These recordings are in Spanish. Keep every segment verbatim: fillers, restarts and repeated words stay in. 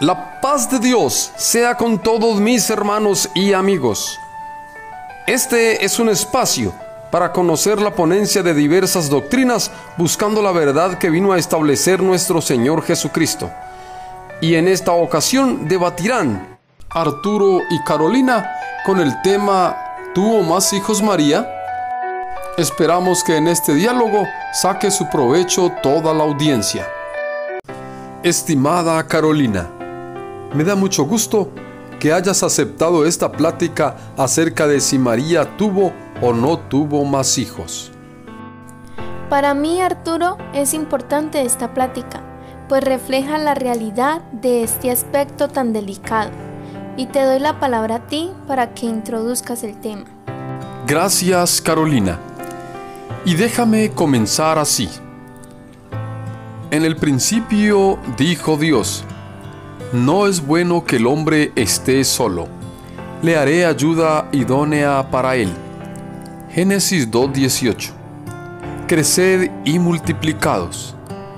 La paz de Dios sea con todos mis hermanos y amigos. Este es un espacio para conocer la ponencia de diversas doctrinas, buscando la verdad que vino a establecer nuestro Señor Jesucristo. Y en esta ocasión debatirán Arturo y Carolina con el tema ¿Tuvo más hijos María? Esperamos que en este diálogo saque su provecho toda la audiencia. Estimada Carolina, me da mucho gusto que hayas aceptado esta plática acerca de si María tuvo o no tuvo más hijos. Para mí, Arturo, es importante esta plática, pues refleja la realidad de este aspecto tan delicado. Y te doy la palabra a ti para que introduzcas el tema. Gracias, Carolina. Y déjame comenzar así. En el principio dijo Dios: no es bueno que el hombre esté solo. Le haré ayuda idónea para él. Génesis dos dieciocho. Creced y multiplicados.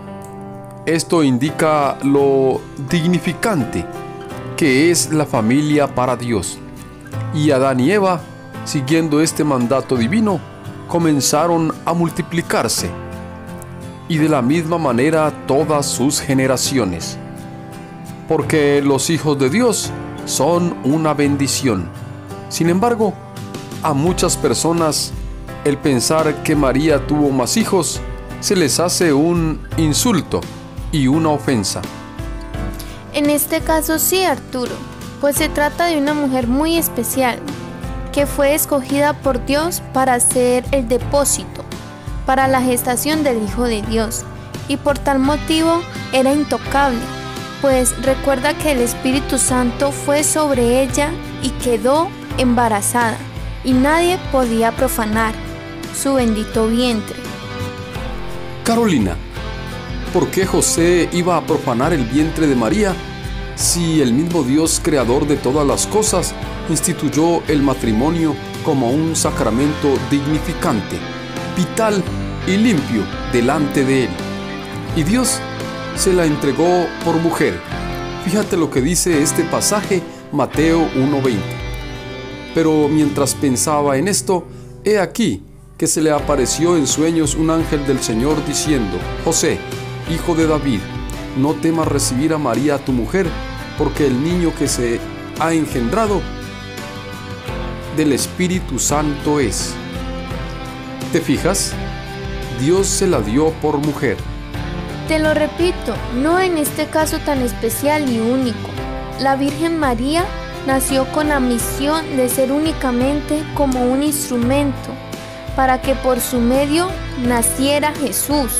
Esto indica lo dignificante que es la familia para Dios. Y Adán y Eva, siguiendo este mandato divino, comenzaron a multiplicarse. Y de la misma manera todas sus generaciones. Porque los hijos de Dios son una bendición. Sin embargo, a muchas personas el pensar que María tuvo más hijos se les hace un insulto y una ofensa. En este caso sí, Arturo, pues se trata de una mujer muy especial, que fue escogida por Dios para ser el depósito para la gestación del Hijo de Dios, y por tal motivo era intocable. Pues recuerda que el Espíritu Santo fue sobre ella y quedó embarazada, y nadie podía profanar su bendito vientre. Carolina, ¿por qué José iba a profanar el vientre de María si el mismo Dios, creador de todas las cosas, instituyó el matrimonio como un sacramento dignificante, vital y limpio delante de él? Y Dios se la entregó por mujer. Fíjate lo que dice este pasaje, Mateo uno veinte. Pero mientras pensaba en esto, he aquí que se le apareció en sueños un ángel del Señor diciendo: José, hijo de David, no temas recibir a María tu mujer, porque el niño que se ha engendrado del Espíritu Santo es. ¿Te fijas? Dios se la dio por mujer. Te lo repito, no en este caso tan especial y único. La Virgen María nació con la misión de ser únicamente como un instrumento para que por su medio naciera Jesús.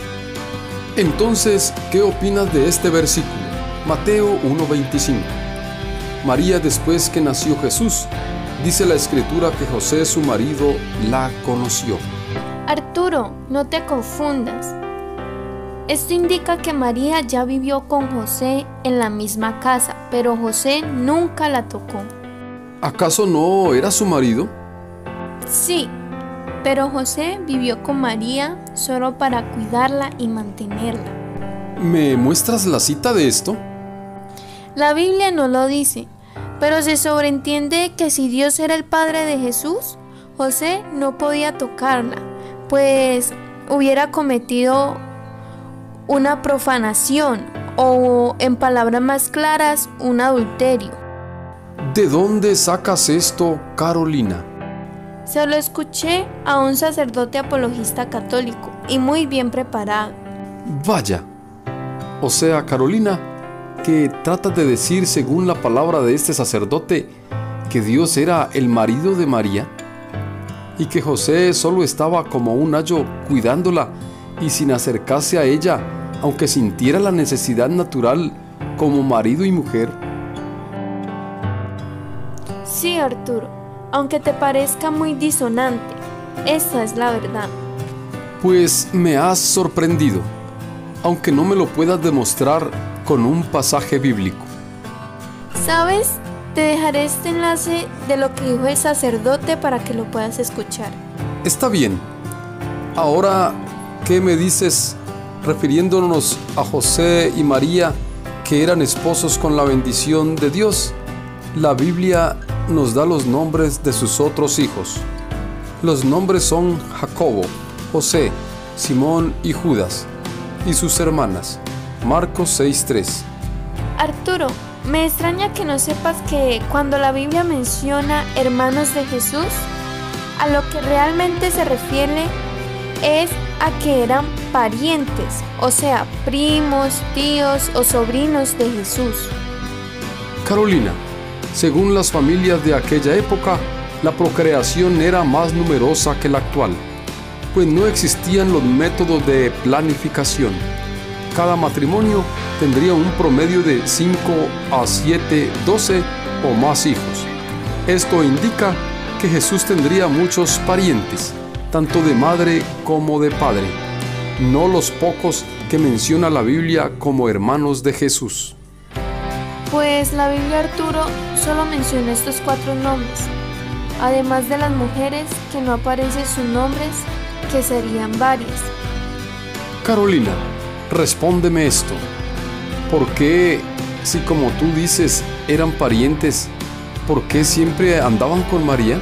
Entonces, ¿qué opinas de este versículo? Mateo uno veinticinco. María, después que nació Jesús, dice la Escritura que José, su marido, la conoció. Arturo, no te confundas. Esto indica que María ya vivió con José en la misma casa, pero José nunca la tocó. ¿Acaso no era su marido? Sí, pero José vivió con María solo para cuidarla y mantenerla. ¿Me muestras la cita de esto? La Biblia no lo dice, pero se sobreentiende que si Dios era el padre de Jesús, José no podía tocarla, pues hubiera cometido una profanación o, en palabras más claras, un adulterio. ¿De dónde sacas esto, Carolina? Se lo escuché a un sacerdote apologista católico y muy bien preparado. Vaya, o sea, Carolina, que tratas de decir, según la palabra de este sacerdote, que Dios era el marido de María y que José solo estaba como un ayo cuidándola y sin acercarse a ella, aunque sintiera la necesidad natural como marido y mujer. Sí, Arturo, aunque te parezca muy disonante, esa es la verdad. Pues me has sorprendido, aunque no me lo puedas demostrar con un pasaje bíblico. ¿Sabes? Te dejaré este enlace de lo que dijo el sacerdote para que lo puedas escuchar. Está bien. Ahora, ¿qué me dices refiriéndonos a José y María, que eran esposos con la bendición de Dios, la Biblia nos da los nombres de sus otros hijos. Los nombres son Jacobo, José, Simón y Judas, y sus hermanas. Marcos seis tres. Arturo, me extraña que no sepas que cuando la Biblia menciona hermanos de Jesús, a lo que realmente se refiere es a que eran parientes, o sea, primos, tíos o sobrinos de Jesús. Carolina, según las familias de aquella época, la procreación era más numerosa que la actual, pues no existían los métodos de planificación. Cada matrimonio tendría un promedio de cinco a siete, doce o más hijos. Esto indica que Jesús tendría muchos parientes, tanto de madre como de padre, no los pocos que menciona la Biblia como hermanos de Jesús. Pues la Biblia, Arturo, solo menciona estos cuatro nombres, además de las mujeres que no aparecen sus nombres, que serían varias. Carolina, respóndeme esto. ¿Por qué, si como tú dices, eran parientes, por qué siempre andaban con María?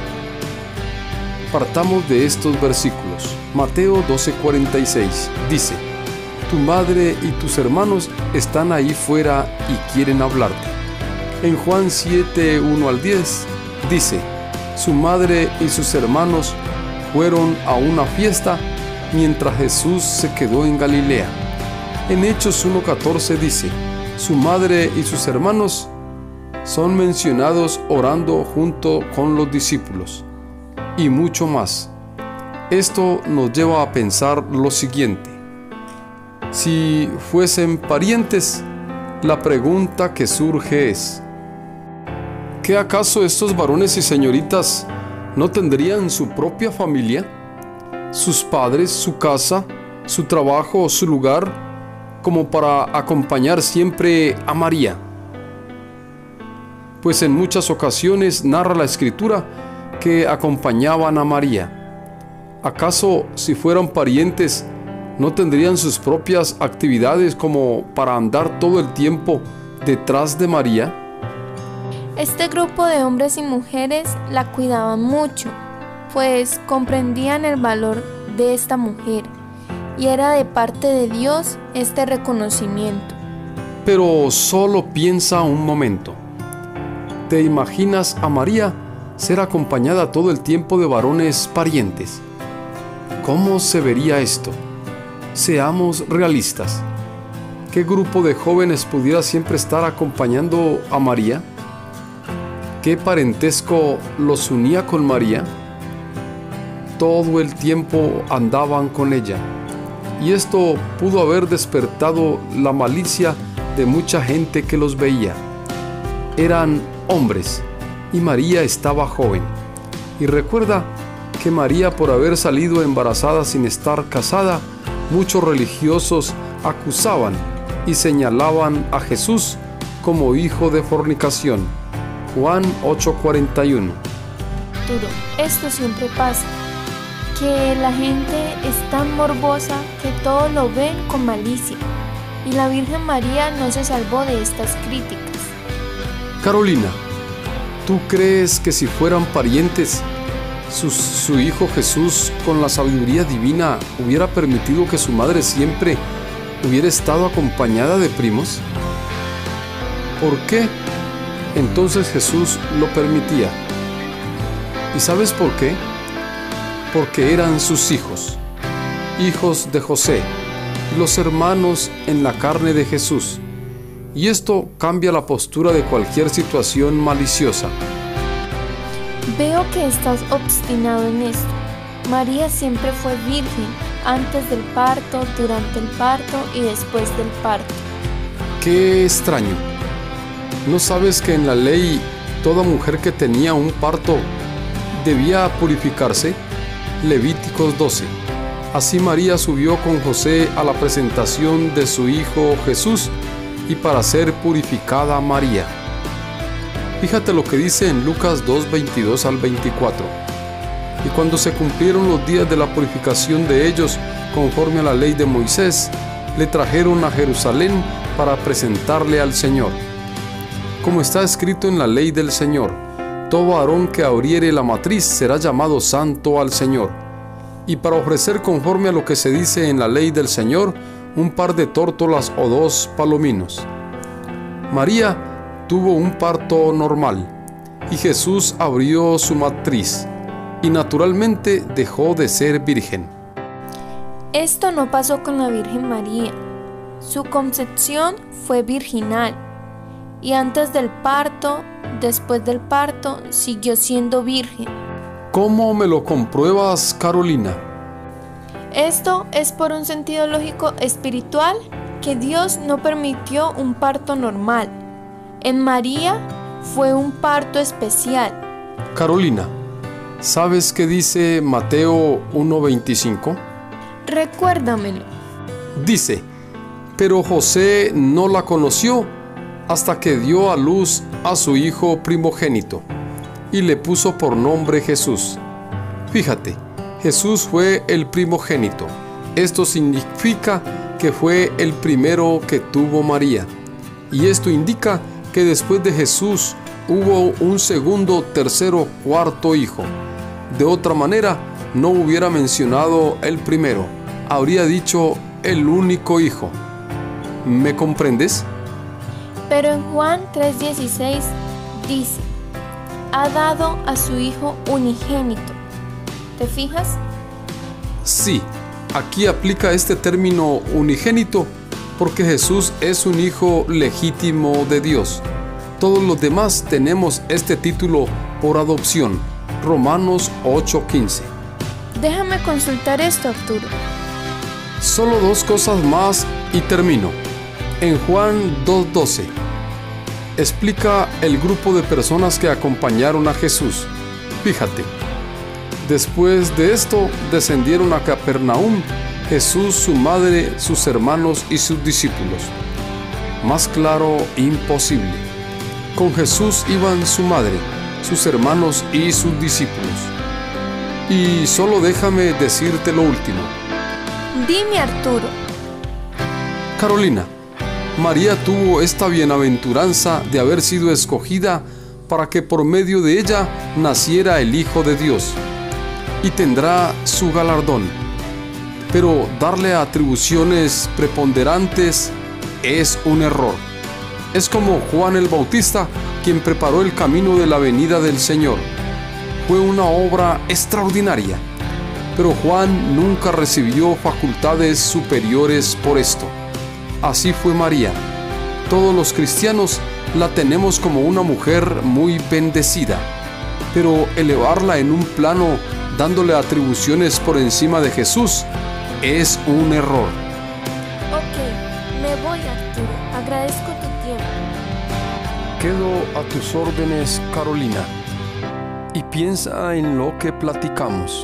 Partamos de estos versículos. Mateo doce cuarenta y seis dice: tu madre y tus hermanos están ahí fuera y quieren hablarte. En Juan siete uno al diez dice: su madre y sus hermanos fueron a una fiesta mientras Jesús se quedó en Galilea. En Hechos uno catorce dice: su madre y sus hermanos son mencionados orando junto con los discípulos. Y mucho más. Esto nos lleva a pensar lo siguiente: si fuesen parientes, la pregunta que surge es: ¿qué acaso estos varones y señoritas no tendrían su propia familia? ¿Sus padres, su casa, su trabajo o su lugar, como para acompañar siempre a María? Pues en muchas ocasiones narra la Escritura que acompañaban a María. ¿Acaso si fueran parientes no tendrían sus propias actividades como para andar todo el tiempo detrás de María? Este grupo de hombres y mujeres la cuidaban mucho, pues comprendían el valor de esta mujer y era de parte de Dios este reconocimiento. Pero solo piensa un momento. ¿Te imaginas a María ser acompañada todo el tiempo de varones parientes? ¿Cómo se vería esto? Seamos realistas. ¿Qué grupo de jóvenes pudiera siempre estar acompañando a María? ¿Qué parentesco los unía con María? Todo el tiempo andaban con ella, y esto pudo haber despertado la malicia de mucha gente que los veía. Eran hombres, y María estaba joven. Y recuerda que María, por haber salido embarazada sin estar casada, muchos religiosos acusaban y señalaban a Jesús como hijo de fornicación. Juan ocho cuarenta y uno. Arturo, esto siempre pasa, que la gente es tan morbosa que todo lo ven con malicia, y la Virgen María no se salvó de estas críticas. Carolina, ¿tú crees que si fueran parientes, su, su hijo Jesús, con la sabiduría divina, hubiera permitido que su madre siempre hubiera estado acompañada de primos? ¿Por qué entonces Jesús lo permitía? ¿Y sabes por qué? Porque eran sus hijos, hijos de José, los hermanos en la carne de Jesús. Y esto cambia la postura de cualquier situación maliciosa. Veo que estás obstinado en esto. María siempre fue virgen, antes del parto, durante el parto y después del parto. ¡Qué extraño! ¿No sabes que en la ley toda mujer que tenía un parto debía purificarse? Levíticos doce. Así María subió con José a la presentación de su hijo Jesús y para ser purificada María. Fíjate lo que dice en Lucas dos, veintidós al veinticuatro. Y cuando se cumplieron los días de la purificación de ellos, conforme a la ley de Moisés, le trajeron a Jerusalén para presentarle al Señor. Como está escrito en la ley del Señor, todo varón que abriere la matriz será llamado santo al Señor. Y para ofrecer conforme a lo que se dice en la ley del Señor, un par de tórtolas o dos palominos. María tuvo un parto normal y Jesús abrió su matriz y naturalmente dejó de ser virgen. Esto no pasó con la Virgen María. Su concepción fue virginal y antes del parto, después del parto, siguió siendo virgen. ¿Cómo me lo compruebas, Carolina? Esto es por un sentido lógico espiritual que Dios no permitió un parto normal. En María fue un parto especial. Carolina, ¿sabes qué dice Mateo uno veinticinco? Recuérdamelo. Dice, pero José no la conoció hasta que dio a luz a su hijo primogénito y le puso por nombre Jesús. Fíjate, Jesús fue el primogénito. Esto significa que fue el primero que tuvo María. Y esto indica que después de Jesús hubo un segundo, tercero, cuarto hijo. De otra manera, no hubiera mencionado el primero. Habría dicho el único hijo. ¿Me comprendes? Pero en Juan tres dieciséis dice, ha dado a su hijo unigénito. ¿Te fijas? Sí, aquí aplica este término unigénito porque Jesús es un hijo legítimo de Dios. Todos los demás tenemos este título por adopción. Romanos ocho quince. Déjame consultar esto, Arturo. Solo dos cosas más y termino. En Juan dos doce explica el grupo de personas que acompañaron a Jesús. Fíjate, después de esto descendieron a Capernaum Jesús, su madre, sus hermanos y sus discípulos. Más claro, imposible. Con Jesús iban su madre, sus hermanos y sus discípulos. Y solo déjame decirte lo último. Dime, Arturo. Carolina, María tuvo esta bienaventuranza de haber sido escogida para que por medio de ella naciera el Hijo de Dios, y tendrá su galardón. Pero darle atribuciones preponderantes es un error. Es como Juan el Bautista, quien preparó el camino de la venida del Señor. Fue una obra extraordinaria, pero Juan nunca recibió facultades superiores por esto. Así fue María. Todos los cristianos la tenemos como una mujer muy bendecida, pero elevarla en un plano dándole atribuciones por encima de Jesús es un error. Ok, me voy, Arturo. Agradezco tu tiempo. Quedo a tus órdenes, Carolina, y piensa en lo que platicamos.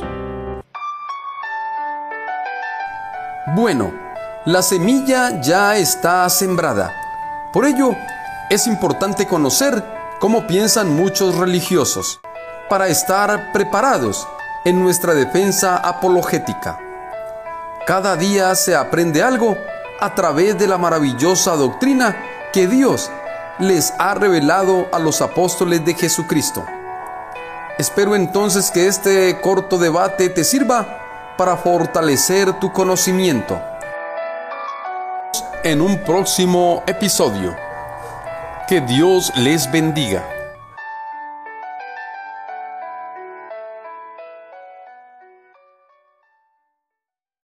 Bueno, la semilla ya está sembrada. Por ello, es importante conocer cómo piensan muchos religiosos para estar preparados en nuestra defensa apologética. Cada día se aprende algo a través de la maravillosa doctrina que Dios les ha revelado a los apóstoles de Jesucristo. Espero entonces que este corto debate te sirva para fortalecer tu conocimiento. En un próximo episodio. Que Dios les bendiga.